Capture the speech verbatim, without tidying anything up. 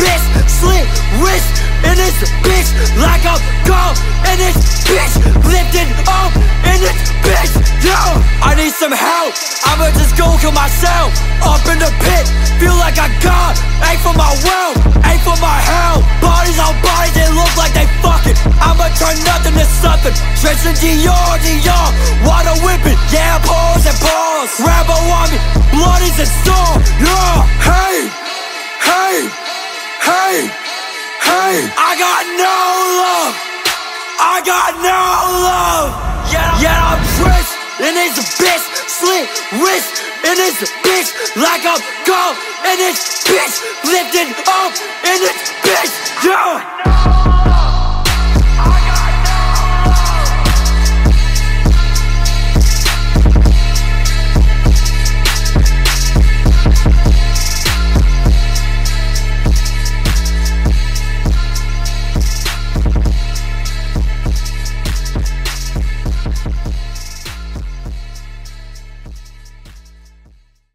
bitch, slit wrist in this bitch, like I'm gone in this bitch, lifted up in this bitch, yo. I need some help, I'ma just go kill myself, up in the pit, feel like I got, aim for my wealth, aim for my hell, bodies on bodies, they look like they fucking, I'ma turn nothing to something, stretch the Dior, Dior, water whipping, yeah, pause and pause, Rambo on me, blood is a storm, yeah. Hey, hey, hey, hey, I got no love, I got no love, yeah, yeah, I'm dressed in this bitch, slit wrist in this bitch, like I'm gone in this bitch, lifted up in this bitch, yeah.